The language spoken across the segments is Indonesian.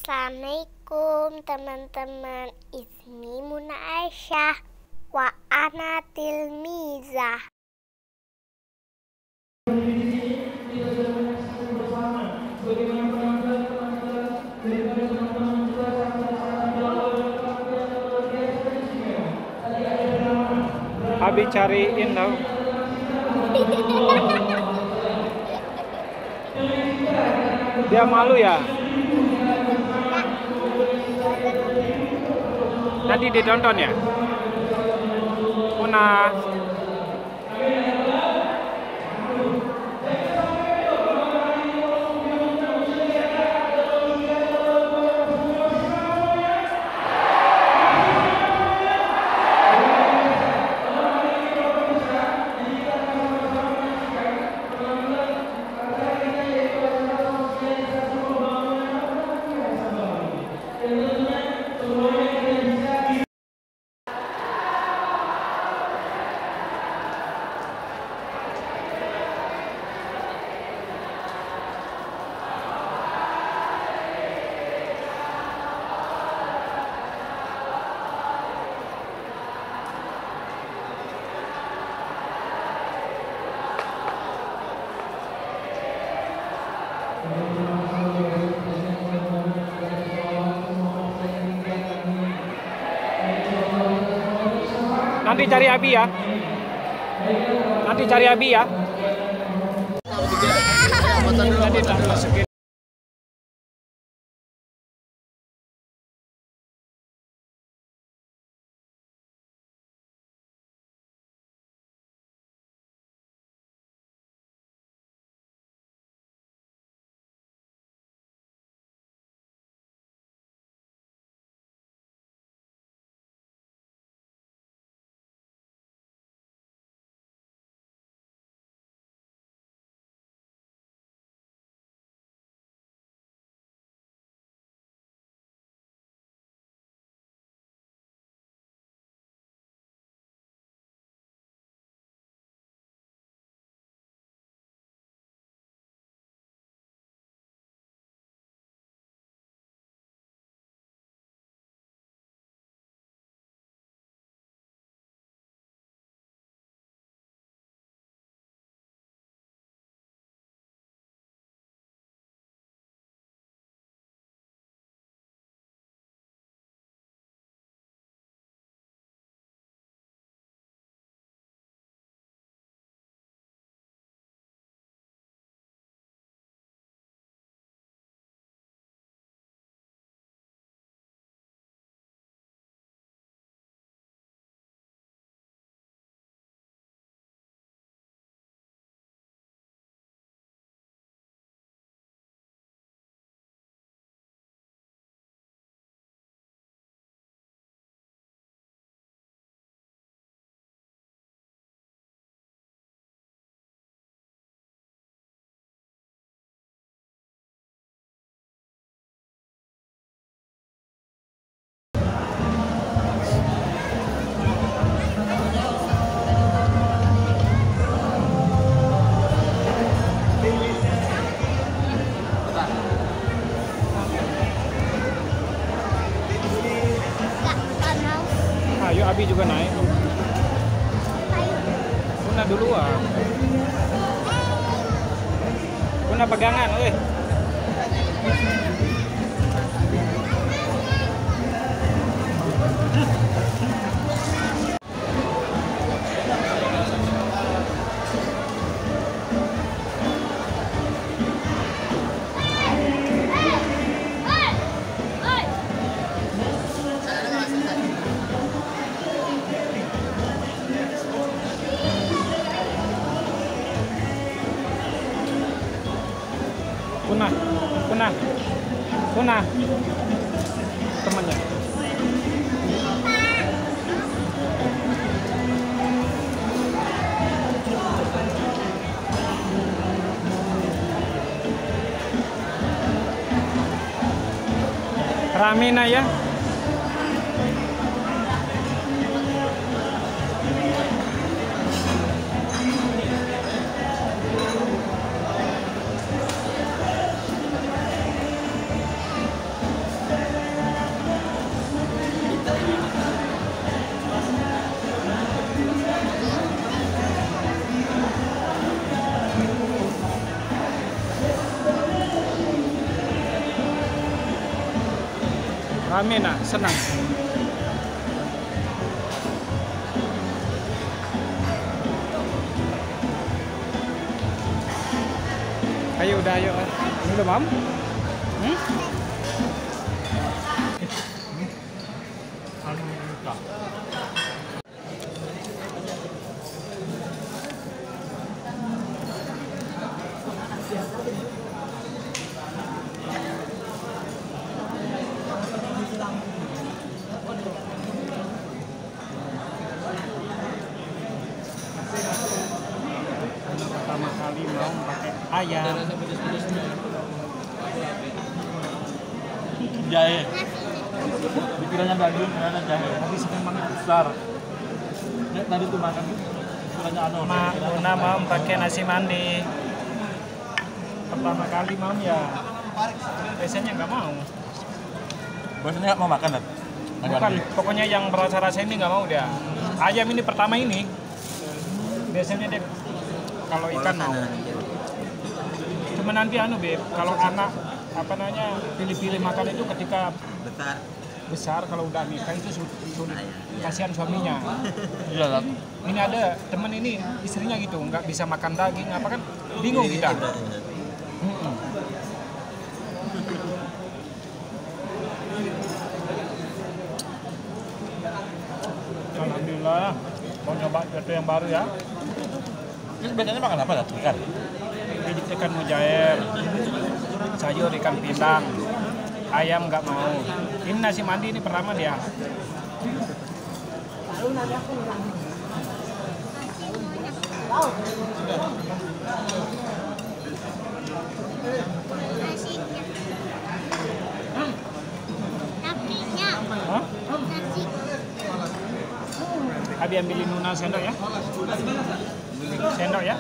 Assalamualaikum teman-teman, Ismi Muna Aisyah wa ana tilmizah. Abi cariin dong. Dia malu ya? Nanti ditonton ya? Muna. Nanti cari Abi ya. Nanti cari Abi ya. Nanti tak masukin. Ayo Abi juga naik. Muna duluan. Muna pegangan, weh. Puna temannya. Ramina ya. Rame nak, senang. Ayo udah ayo. Ini udah mam? Pertama kali mau pakai ayam. Jahe. Pikirannya daging, ternyata jahe. Tapi seneng banget. Besar. Lihat tadi tuh makan. Pikirannya anu. Mak, Bunda mau pakai nasi mandi. Pertama kali mau ya. Biasanya nggak mau. Biasanya nggak mau makan kan? Bukan, pokoknya yang berasa-rasa ini nggak mau dia. Ayam ini pertama ini. Biasanya dia kalau ikan mau. Cuma nanti anu Beb, kalau anak apa namanya pilih-pilih makan itu ketika besar kalau udah nikah itu sulit. Kasihan suaminya. Iya kan? Ini ada temen ini istrinya gitu nggak bisa makan daging apa kan bingung kita. Alhamdulillah mau nyoba sesuatu yang baru ya. Ini biasanya makan apa dah? Ikan? Ikan mujair, sayur ikan pindang, ayam nggak mau. Ini nasi mandi ini pertama dia. Nasinya. Hah? Nasi. Abi ambilin Nuna sendok ya. Sendok ya.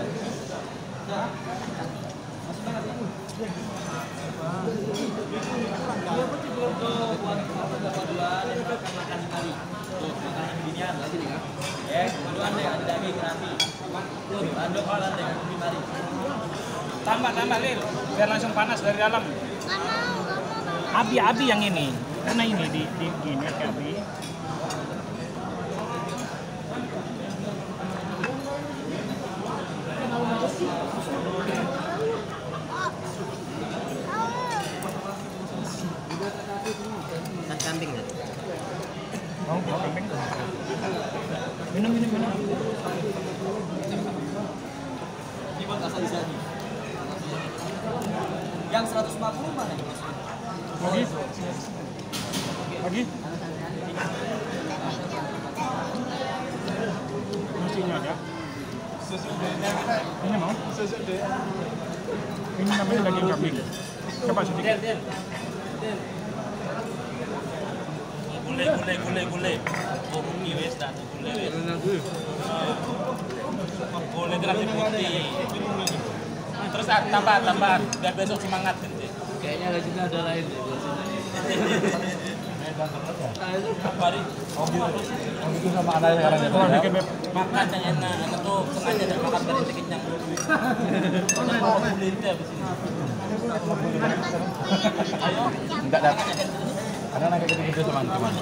Tambah Lil, biar langsung panas dari dalam. Nggak mau. Abi yang ini, karena ini di gini ke Abi. Kambing kan? Mau kambing? Minum. Yang 150 mana? Lagi? Nasinya ada. Ini mau? Ini namanya daging kambing. Coba sedikit. Gulai. Oh, mungkin wes dah gulai wes. Gulai terasi putih. Terus tambah biar besok semangat nanti. Kayaknya gajinya ada lain deh. Apa hari? Oh gitu sama anaknya sekarang ya. Oh, dikit Beb. Makan yang enak, enak tuh sengaja dan makan dari sedikit yang mau kulit ya di sini. Ayo, enggak datang. Karena naik gede-gede teman-teman.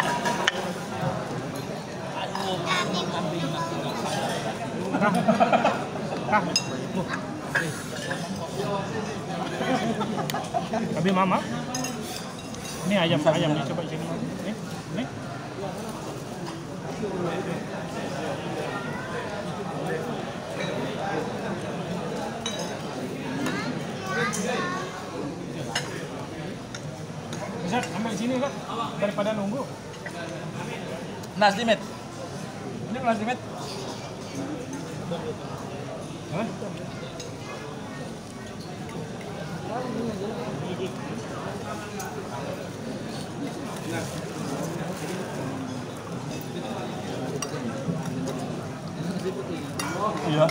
Tapi mama, ini ayam nih coba sini. Nih. Bisa ambil sini kan daripada nunggu. Nasi met. Ini nasi met. Hah? Iya.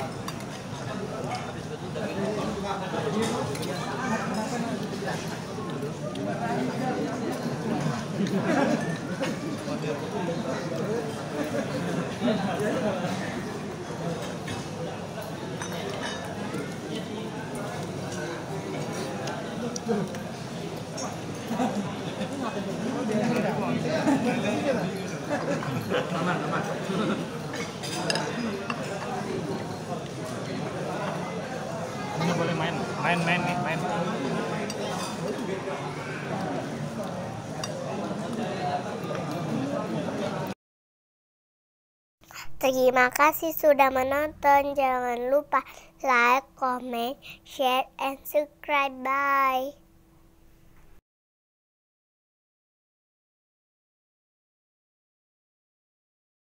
Aman, aman. Ini boleh main nih, main. Terima kasih sudah menonton. Jangan lupa like, comment, share, and subscribe. Bye.